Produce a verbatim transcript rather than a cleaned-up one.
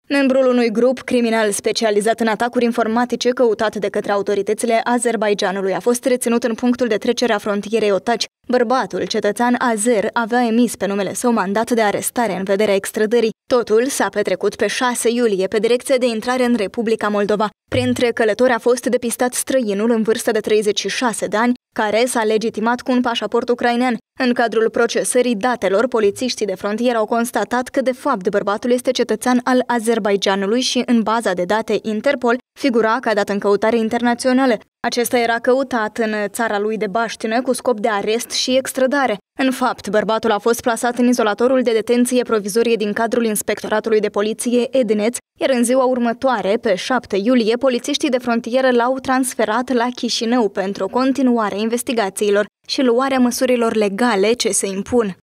Membrul unui grup criminal specializat în atacuri informatice căutat de către autoritățile Azerbaidjanului a fost reținut în punctul de trecere a frontierei Otaci. Bărbatul, cetățean azer, avea emis pe numele său mandat de arestare în vederea extrădării. Totul s-a petrecut pe șase iulie pe direcția de intrare în Republica Moldova. Printre călători a fost depistat străinul în vârstă de treizeci și șase de ani, care s-a legitimat cu un pașaport ucrainean. În cadrul procesării datelor, polițiștii de frontieră au constatat că, de fapt, bărbatul este cetățean al Azerbaidjanului și, în baza de date Interpol, figura ca dat în căutare internațională. Acesta era căutat în țara lui de baștină cu scop de arest și extrădare. În fapt, bărbatul a fost plasat în izolatorul de detenție provizorie din cadrul Inspectoratului de Poliție Edneț, iar în ziua următoare, pe șapte iulie, polițiștii de frontieră l-au transferat la Chișinău pentru continuarea investigațiilor și luarea măsurilor legale ce se impun.